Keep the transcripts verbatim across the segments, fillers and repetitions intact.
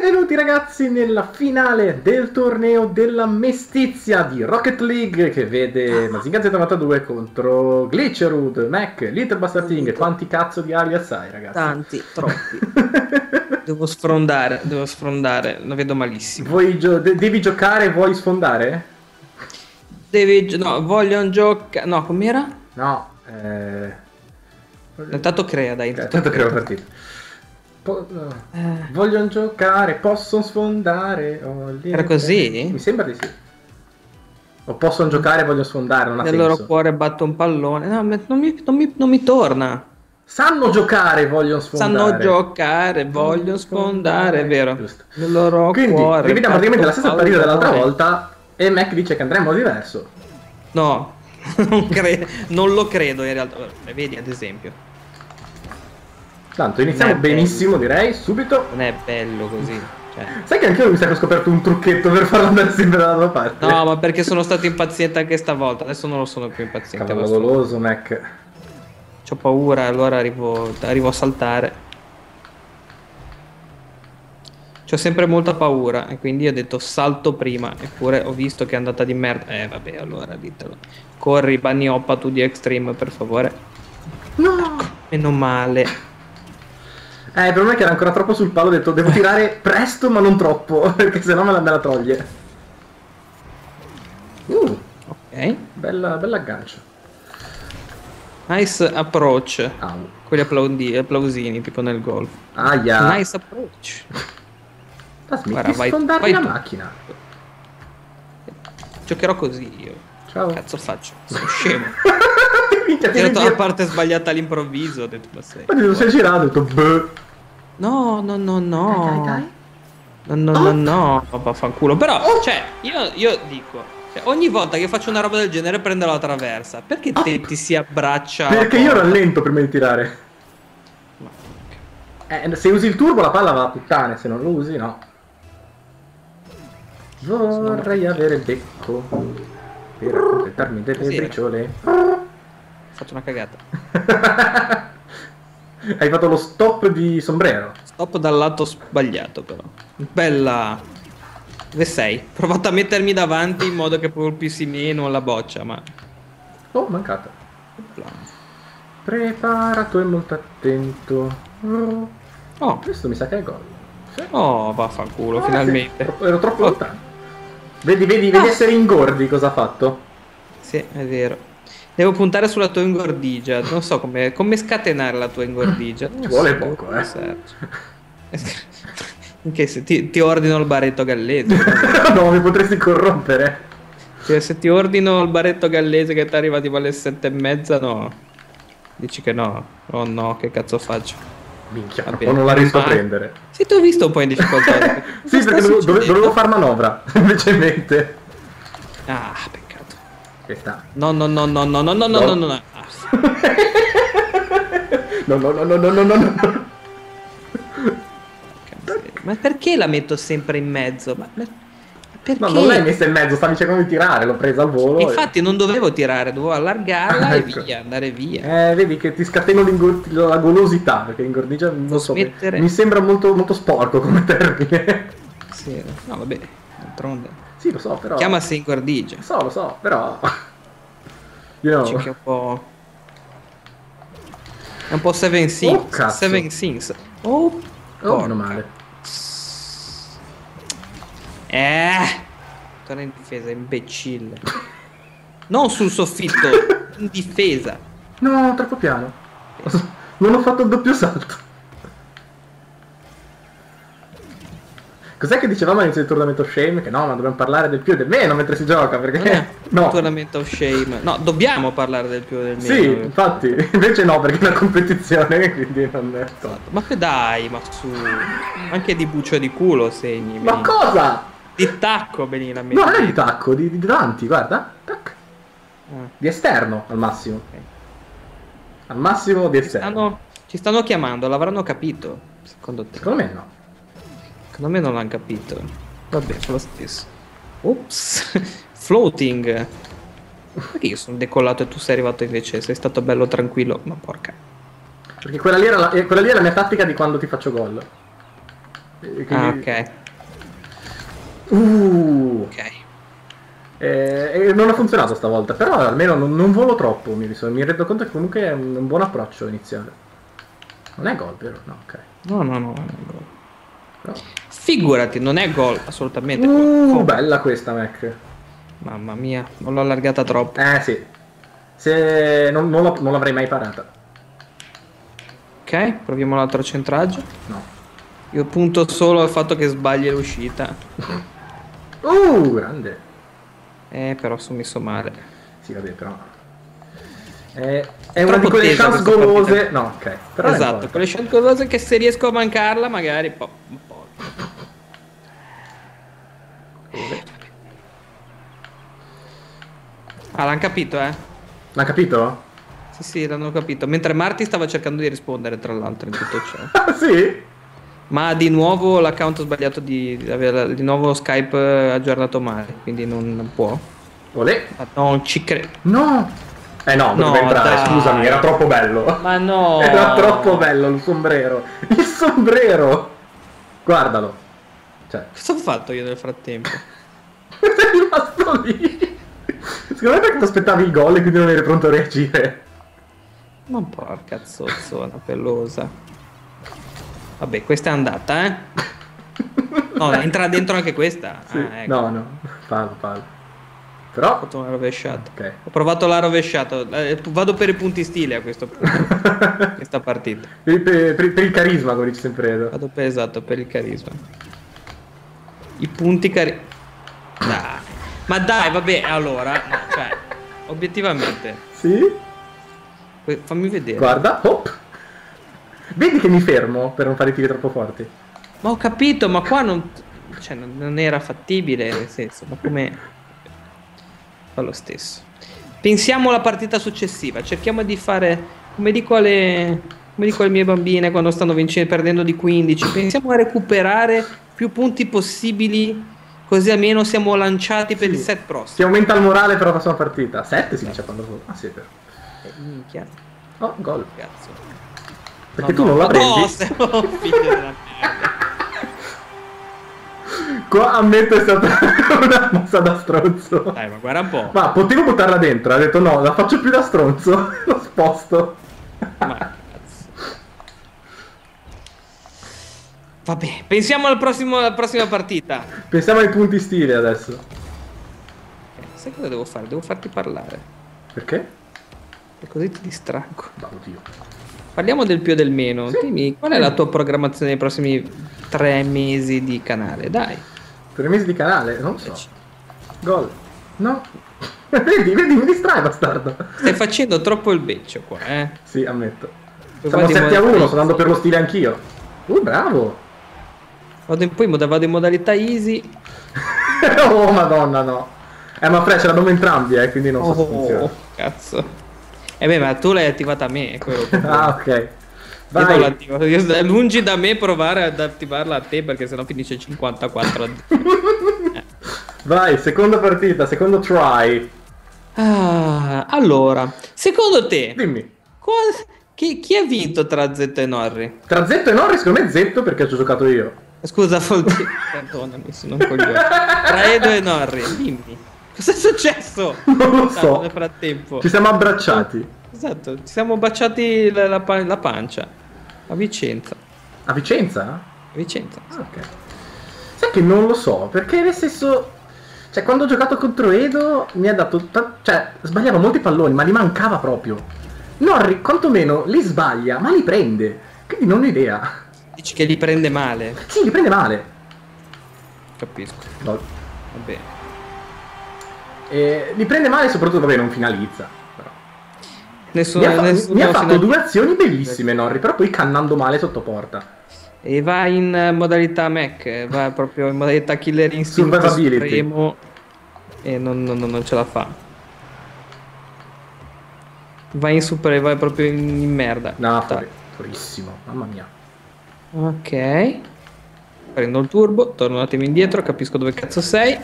Benvenuti ragazzi nella finale del torneo della mestizia di Rocket League che vede Mazinga Z novantadue contro Glitcherud, Mac, Little Bastarting. Quanti cazzo di alias hai ragazzi? Tanti, troppi. Devo sfrondare, devo sfrondare, lo vedo malissimo. Vuoi gio de devi giocare, vuoi sfondare? Devi, no, vogliono giocare, no, com'era? No, eh... Intanto crea, dai. Okay, intanto crea la partita. Po no. eh. Vogliono giocare, possono sfondare. Oh, Era così? Mi sembra di sì. O possono giocare, vogliono sfondare. Non ha Nel senso. loro cuore batte un pallone. No, non mi, non mi, non mi torna. Sanno giocare, vogliono sfondare. Sanno giocare, vogliono sfondare, è vero. Giusto. Nel loro Quindi, cuore. rivediamo praticamente la stessa partita dell'altra volta. E Mac dice che andrà in modo diverso. No, non, non lo credo in realtà. Vedi, ad esempio. Tanto iniziamo benissimo, direi, subito. Non è bello così. Cioè. Sai che anch'io mi sa che ho scoperto un trucchetto per farlo andare sempre dalla tua parte? No, ma perché sono stato impaziente anche stavolta. Adesso non lo sono più impaziente. Cavoloso, Mac. C'ho paura, allora arrivo, arrivo a saltare. C'ho sempre molta paura e quindi ho detto salto prima. Eppure ho visto che è andata di merda. Eh vabbè, allora ditelo. Corri, Bunny Hoppa tu di Extreme, per favore. No! Meno male. Eh, il problema è che era ancora troppo sul palo, ho detto devo tirare presto ma non troppo, perché sennò me la, me la toglie. Uh, ok. Bella, bella aggancio. Nice approach. Au. Quelli applaudi, applausini, tipo nel golf. Aia. Nice approach. Ma smetti di sfondarmi la macchina. Giocherò così io. Ciao. Cazzo faccio? Sono scemo. Minchia, ho tirato la parte sbagliata all'improvviso, ho detto ma sei. Ma non sei girato, ho detto beh. No, no, no, no. Dai, dai, dai. No, no, oh. no, no. Oh, vaffanculo. Però, oh. cioè, io, io dico, cioè, ogni volta che faccio una roba del genere prendo la traversa. Perché te oh. ti si abbraccia? Perché io rallento prima di tirare. Ma... Eh, se usi il turbo la palla va a puttane, se non lo usi no. Vorrei avere il becco per completarmi delle Così briciole. Ho fatto una cagata. Hai fatto lo stop di sombrero. Stop dal lato sbagliato però. Bella. Dove sei? Ho provato a mettermi davanti in modo che colpissi meno la boccia, ma... Oh, mancata. Preparato e molto attento. Oh, oh. Questo mi sa che è gol. Sì. Oh, vaffanculo, oh, finalmente. Sì. Ero troppo lontano. Vedi, vedi, vedi essere ingordi cosa ha fatto? Sì, è vero. Devo puntare sulla tua ingordigia. Non so come, come scatenare la tua ingordigia. Ci vuole poco, eh. Che se ti, ti ordino il baretto gallese. No, mi potresti corrompere. Cioè, se ti ordino il baretto gallese che ti arriva tipo alle sette e mezza, no. Dici che no. Oh no, che cazzo faccio? Minchia, o non la riesco a prendere. Sì, ti ho visto un po' in difficoltà. Sì, perché dovevo, dove, dovevo far manovra, invece. Ah, peccato. Questa. No, no, no, no, no, no, no, no, no, no, no. No, no, no, no, no, no, no, no. Ma perché la metto sempre in mezzo? Ma perché? No, non l'hai messa in mezzo, stavi cercando di tirare, l'ho presa al volo. Infatti e... non dovevo tirare, dovevo allargarla ah, e ecco. via, andare via. Eh, vedi che ti scateno la golosità, perché ingordigia non so, smettere... mi sembra molto, molto sporco come termine. Sì, no vabbè, d'altronde. Sì, lo so, però... Chiamasi ingordigia. Lo so, lo so, però... You know. C'è che è un po'... È un po' Seven Things. Oh, cazzo. Seven Things. Oh, oh meno male. Eh, torna in difesa, imbecille. Non sul soffitto, in difesa. No, troppo piano. Non ho fatto il doppio salto. Cos'è che dicevamo all'inizio del Tournament of Shame? Che no, ma dobbiamo parlare del più e del meno mentre si gioca, perché... Non è no. Tournament of Shame. No, dobbiamo parlare del più e del meno. Sì, infatti, invece no, perché è una competizione, quindi non è... Esatto. Ma che dai, ma su... Anche di buccio di culo segni. Ma Benino. cosa? Di tacco, Benina. No, non è di tacco, di, di davanti, guarda. Tac. Ah. Di esterno, al massimo. Okay. Al massimo di esterno. Ci stanno, ci stanno chiamando, l'avranno capito, secondo te? Secondo me no. Secondo me non l'hanno capito. Vabbè, fa lo stesso. Ops. Floating. Perché io sono decollato e tu sei arrivato invece? Sei stato bello tranquillo. Ma porca. Perché quella lì, era la, quella lì è la mia tattica di quando ti faccio gol. E Ah, quindi... ok. Uh, Ok. e, e non ha funzionato stavolta, però almeno non, non volo troppo, mi, mi rendo conto che comunque è un, un buon approccio iniziale. Non è gol, vero? No, ok. No, no, no, non è gol. Però... Figurati, non è gol, assolutamente. Uh, Oh, bella questa, Mac. mamma mia, non l'ho allargata troppo. Eh sì. Se non, non, la- non l'avrei mai parata. Ok, proviamo l'altro centraggio. No. Io punto solo al fatto che sbagli l'uscita. Uh, grande. Eh, però sono messo male. Sì, vabbè, però... È, è una Troppo di quelle tesa chance questa golose. partita. No, ok. Però non Esatto, importa. quelle scelte cose che se riesco a mancarla magari po- un po'. Ah, l'hanno capito, eh? L'ha capito? Sì, sì, l'hanno capito. Mentre Marti stava cercando di rispondere, tra l'altro, in tutto ciò. Ah, sì? Ma di nuovo l'account ho sbagliato di, di, di nuovo Skype eh, aggiornato male, quindi non, non può. Olè. Ma non ci credo. No! Eh no, No, doveva entrare, dai. scusami, era troppo bello. Ma no! Era troppo bello il sombrero. Il sombrero! Guardalo. Cioè, Cosa ho fatto io nel frattempo? sei rimasto lì. Secondo me perché ti aspettavi il gol e quindi non eri pronto a reagire. Ma porca zozzona pellosa. Vabbè, questa è andata, eh? No, entra dentro anche questa. Sì. Ah, ecco. No, no, fallo, fallo. Ho Però... fatto una rovesciata. Ok. Ho provato la rovesciata. Eh, Vado per i punti stile a questo punto. Questa partita. Per, per- per- per il carisma, come dice sempre Edo. Vado per esatto, per il carisma. I punti cari... Dai. Ma dai, vabbè, allora, no, cioè, obiettivamente, Sì? que- fammi vedere. Guarda, hop. Vedi che mi fermo per non fare tiri troppo forti. Ma ho capito, ma qua non, cioè, non, non era fattibile, nel senso, ma come... Fa lo stesso. Pensiamo alla partita successiva, cerchiamo di fare, come dico alle, come dico alle mie bambine quando stanno vincendo, perdendo di quindici, pensiamo a recuperare più punti possibili, così almeno siamo lanciati per Sì. il set prossimo. Si aumenta il morale per la prossima partita. sette si dice quando solo. Ah sì, è vero. Eh, minchia, Oh, gol. cazzo. Perché No, tu no, non la no, prendi. stiamo figlio della merda. Qua ammetto è stata una mossa da stronzo. Dai, ma guarda un po'. Ma potevo buttarla dentro, ha detto no, la faccio più da stronzo. Lo sposto. Ma cazzo. Vabbè, pensiamo al prossimo, alla prossima partita. Pensiamo ai punti stile adesso. Eh, Sai cosa devo fare? Devo farti parlare. Perché? E così ti distraggo. Ma oddio. Parliamo del più e del meno. Sì. Dimmi, qual è la tua programmazione nei prossimi tre mesi di canale? Dai. Per i mesi di canale? Non lo so. Gol. No. Vedi, vedi, mi distrae bastardo. Stai facendo troppo il beccio qua, eh? Sì, ammetto. Poi Siamo vado in sette a uno, modalità sto andando per lo stile anch'io. Uh, bravo. Vado in, poi mod- vado in modalità easy. Oh, madonna, no. Eh, ma Fre, ce l'abbiamo entrambi, eh, quindi non so se funziona. Oh, cazzo. E beh, ma tu l'hai attivata a me, è quello che... Ah, ok. Io non Vai. l'attivo. Io- è lungi da me provare ad attivarla a te perché sennò finisce cinquantaquattro a eh. Vai, seconda partita, secondo try. Ah, allora, secondo te, Dimmi. qua- chi, chi ha vinto tra Zetto e Norri? Tra Zetto e Norris, secondo me Zetto perché ci ho giocato io. Scusa, vuol dire- perdonami, sono un coglione. Tra Edo e Norri, dimmi. Cosa è successo? Non lo Tanto so. nel frattempo. Ci siamo abbracciati. Esatto, ci siamo baciati la, la pa- la pancia. A Vicenza. A Vicenza? A Vicenza. Ah, ok. Sai che non lo so, perché nel senso... Cioè, quando ho giocato contro Edo mi ha dato... ta- Cioè, sbagliava molti palloni, ma li mancava proprio. Norri, quantomeno, li sbaglia, ma li prende. Quindi non ho idea. Dici che li prende male. Sì, li prende male. Capisco. No. Vabbè. E li prende male e soprattutto, vabbè, non finalizza. Però. Nessuno, Mi ha, fa- nessuno mi ha si fatto ne- due azioni bellissime, Norri, però poi cannando male sotto porta. E va in eh, modalità Mac, va proprio in modalità killer instinct Survivability. supremo e non, non- non ce la fa. Va in super, va proprio in, in merda. No, Dai. fuori, fuorissimo, mamma mia. Ok. Prendo il turbo, torno un attimo indietro, capisco dove cazzo sei.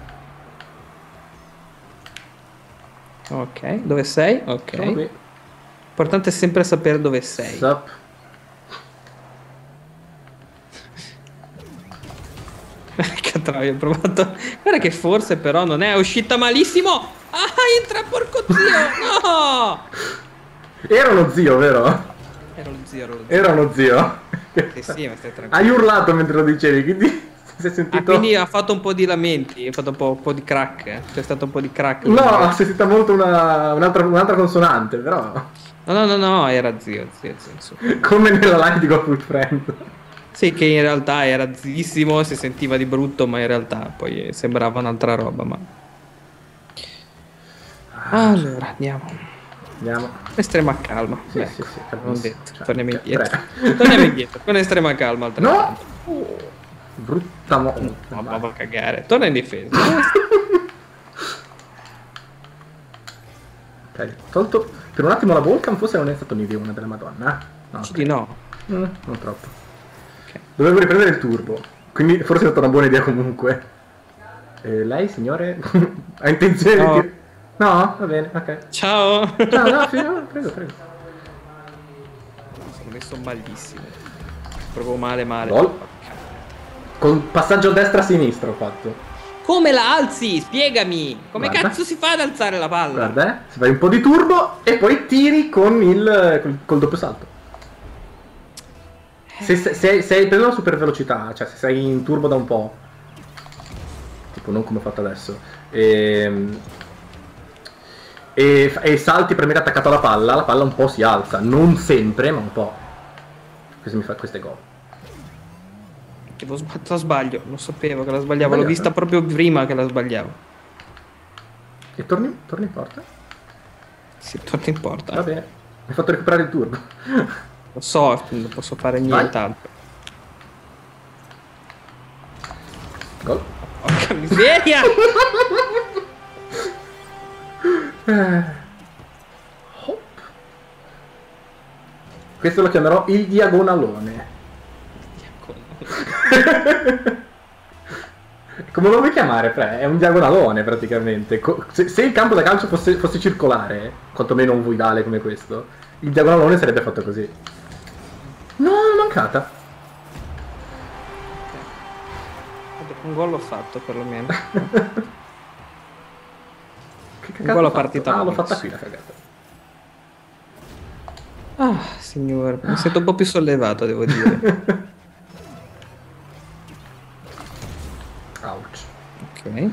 Ok, dove sei? Ok. Sono qui. L'importante è sempre sapere dove sei. Sup. Che troia, ho provato. Guarda che forse però non è uscita malissimo. Ah, entra porco zio. No! Era uno zio, vero? Ero lo zio, ero lo zio. Era uno zio. Sì, sì, ma stai tranquillo. Hai urlato mentre lo dicevi, quindi si è sentito... Ah, quindi ha fatto un po' di lamenti, ha fatto un po', un po' di crack. C'è stato un po' di crack. No, si è sentita molto una, un'altra, un'altra consonante, però... No, no, no, no, era zio, zio, zio. Insomma. Come nella live di Gotham Friend. Sì, che in realtà era zissimo, si sentiva di brutto, ma in realtà poi sembrava un'altra roba, ma... Allora, andiamo. Andiamo. Estrema calma. Sì, ecco, sì, sì, non capisco. detto. Cioè, Torniamo cioè, indietro. tre. Torniamo indietro, con estrema calma altrettanto. No! Oh, brutta mo... No, ma va a cagare. Torna in difesa. Ok, tolto... Per un attimo la Volcan forse non è stato un'idea una della Madonna. No, Dici okay. di no. Mm, non troppo. Ok. Dovevo riprendere il turbo. Quindi forse è stata una buona idea comunque. Eh, lei, signore? Ha intenzione No. di... No? Va bene, ok. Ciao. No, no, prego, prego, prego. Sono messo malissimo. Proprio male, male. Gol. Col passaggio destra-sinistra ho fatto. Come la alzi? Spiegami. Come Guarda. cazzo si fa ad alzare la palla? Guarda, eh. Si fai un po' di turbo e poi tiri con il... col, col doppio salto. Se, se, se, se hai preso la super velocità, cioè se sei in turbo da un po', tipo non come ho fatto adesso, e, e, e salti per mettere attaccato alla palla, la palla un po' si alza, non sempre, ma un po'. Questo mi fa queste gol. Che lo sb- lo sbaglio, lo sapevo che la sbagliavo, l'ho Sbagliato? vista proprio prima che la sbagliavo. E torni, torni in porta? Si torna in porta. Va bene, mi hai fatto recuperare il turbo. Lo so, non posso fare Vai. nient'altro. Gol. Porca miseria! Eh. Hop. Questo lo chiamerò il diagonalone. Come lo vuoi chiamare, Fre? È un diagonalone praticamente. Co- se, se il campo da calcio fosse, fosse circolare, quantomeno un voidale come questo, il diagonalone sarebbe fatto così. No, mancata. Vabbè, un gol l'ho fatto perlomeno. Che Un gol ho a partita Ah, l'ho bonus. fatta qui la cagata. Ah, signore, mi sento un po' più sollevato, devo dire. Ouch. Ok.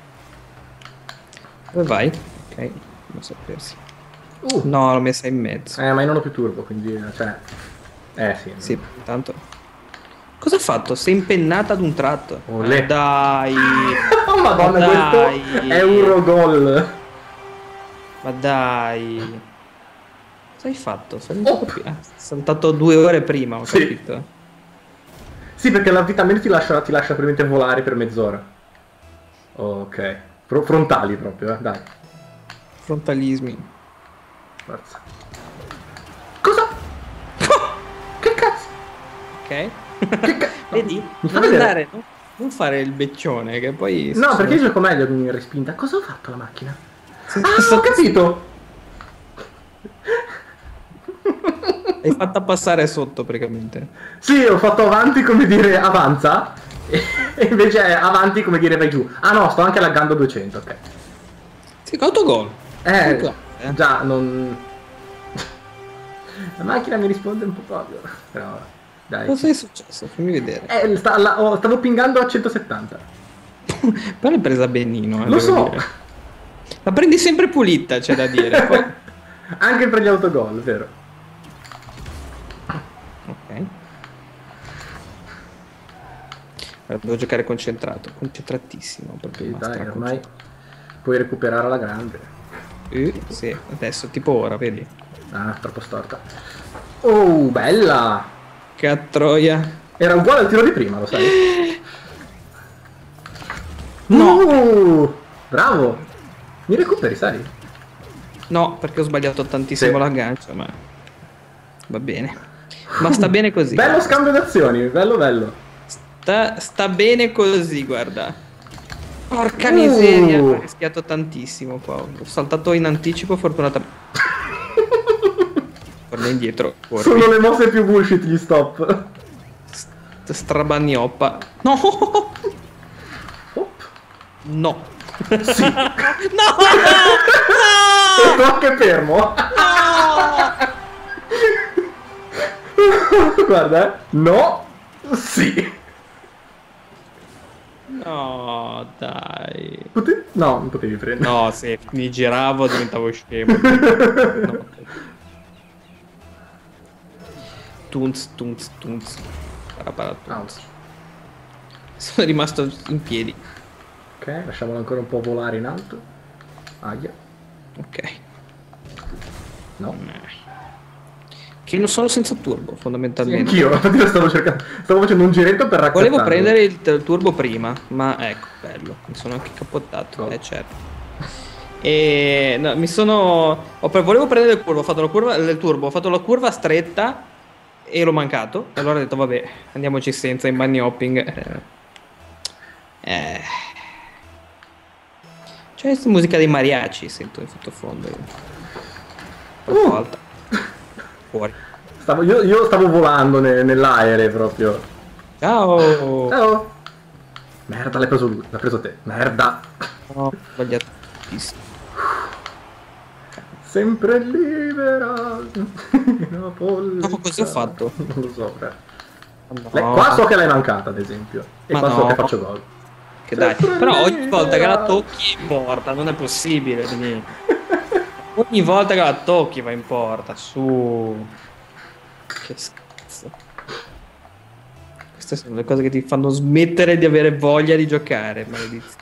Dove vai? Ok, non sapersi. Uh. No, l'ho messa in mezzo. Eh, ma io non ho più turbo, quindi, cioè... Eh, sì. Sì, intanto. Cosa ha fatto? Si è impennata ad un tratto. Olè. Eh, dai. Oh, madonna, Ma questo dai. è Eurogol. Ma dai. Cosa hai fatto? Sei un Oh. po' più- ah, saltato due ore prima, ho Sì. capito. Sì, perché l'avvitamento ti lascia, ti lascia probabilmente volare per mezz'ora. Ok. Pro- frontali proprio, eh. Dai. Frontalismi. Forza. Cosa? Che cazzo? Ok? Che cazzo? Vedi? Mi fa Non vedere. andare, no? Non fare il beccione, che poi... No, perché io gioco meglio in respinta. Cosa ho fatto la macchina? Sì, Ah, sto- ho capito! L'hai fatta passare sotto, praticamente. Sì, ho fatto avanti come dire avanza. E invece è avanti come dire vai giù. Ah no, sto anche laggando duecento, ok. Sì, autogol. Eh, Autogol, eh. già, non... La macchina mi risponde un po' proprio. Però, dai. Cosa è successo? Fammi vedere. Eh, sta- la- oh, stavo pingando a centosettanta. Però l'hai presa benino, eh, Lo devo so. dire. La prendi sempre pulita, c'è da dire. Poi... Anche per gli autogol, vero? Ok. Allora, devo giocare concentrato, concentratissimo. Proprio Sì, ma dai, straconcentrato. ormai puoi recuperare alla grande. Eh, sì, adesso, tipo ora, vedi? Ah, troppo storta. Oh, bella! Che a troia. Era uguale al tiro di prima, lo sai? No. Uh, bravo! Mi recuperi, sai? No, perché ho sbagliato tantissimo Sì. l'aggancio, ma va bene. Ma sta bene così. Bello scambio d'azioni, bello bello. Sta, sta bene così, guarda. Porca Uh. miseria, ho rischiato tantissimo qua. Ho saltato in anticipo, fortunatamente. Torna indietro. corri. Sono le mosse più bullshit gli stop. St- Strabagnoppa. No! No. Sì. No! E tu anche fermo? No! Guarda, eh. No. Sì. No, dai. Pote- No, non potevi prendere. No, se mi giravo diventavo scemo. No. Tunz, tunz, tunz. Parapara, tunz. Sono rimasto in piedi. Ok, lasciamolo ancora un po' volare in alto. Aia. Ok. No. Che non sono senza turbo, Sì, fondamentalmente. anch'io, infatti lo stavo cercando. Stavo facendo un giretto per raccontare. Volevo prendere il t- turbo prima, ma ecco, bello, mi sono anche capottato, Oh. eh certo. E no, mi sono... Ho pre- volevo prendere il curvo, ho fatto la curva, il turbo, ho fatto la curva stretta e l'ho mancato. E allora ho detto, vabbè, andiamoci senza in bunny hopping. Eh... eh. C'è questa musica dei mariachi, sento in sottofondo. Troppo Uh. alta. Fuori. Stavo, io, io stavo volando ne- nell'aereo proprio. Ciao! Ciao. Merda, l'hai preso lui, l'ha preso te. Merda. No, ho sbagliato. Sempre libera. Napoli. No, cosa ho fatto? Non lo so, frate. No. Lei- qua so che l'hai mancata, ad esempio. E Ma qua so no. che faccio gol. Che dai, Sempre però ogni libera. volta che la tocchi in porta, non è possibile. quindi- Ogni volta che la tocchi va in porta, su. Che schifo. Queste sono le cose che ti fanno smettere di avere voglia di giocare, maledizione.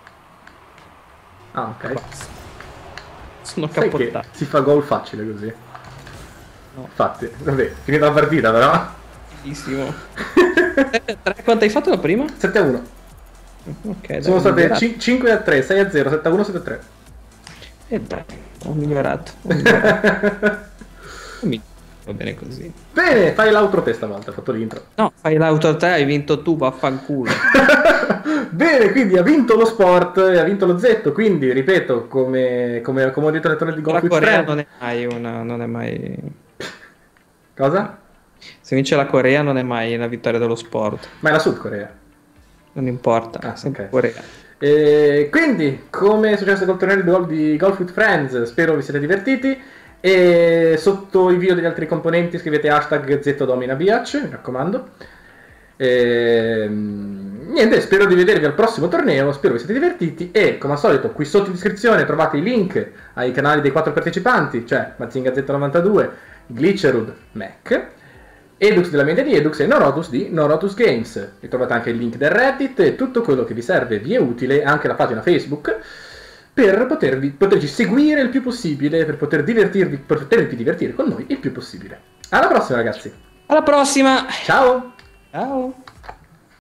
Ah, ok. Basta. Sono Sai che capottato. si fa gol facile così. No. Infatti, vabbè, finita la partita però. Bellissimo. sette a tre, quanto hai fatto la prima? sette a uno. Ok, dai, Sono ho state migliorato. cin- cinque a tre, sei a zero, sette a uno, sette a tre. Eh dai, ho migliorato. Ho migliorato. Mi- Va bene così. Bene, fai l'outro te stavolta, ho fatto l'intro. No, fai l'auto a te, hai vinto tu, vaffanculo. Bene, quindi ha vinto lo sport e ha vinto lo Zetto, quindi ripeto, come, come, come ho detto nel torneo di La Golf with Corea Friends. non è mai una, non è mai... Cosa? Se vince la Corea non è mai una vittoria dello sport. Ma è la Sud Corea. Non importa, Ah, è sempre ok. Corea. E quindi, come è successo col torneo di Golf, di Golf with Friends, spero vi siate divertiti. E sotto i video degli altri componenti scrivete hashtag ZettoDominaBH, mi raccomando. E, niente, spero di vedervi al prossimo torneo, spero vi siate divertiti. E come al solito, qui sotto in descrizione trovate i link ai canali dei quattro partecipanti, cioè Mazinga Z novantadue, Glitcherud, Mac, Edux della mente di Edux e Norotus di Norotus Games. E trovate anche il link del Reddit e tutto quello che vi serve vi è utile, anche la pagina Facebook, per potervi, poterci seguire il più possibile, per poter divertirvi, per potervi divertire con noi il più possibile. Alla prossima, ragazzi. Alla prossima! Ciao! Ciao!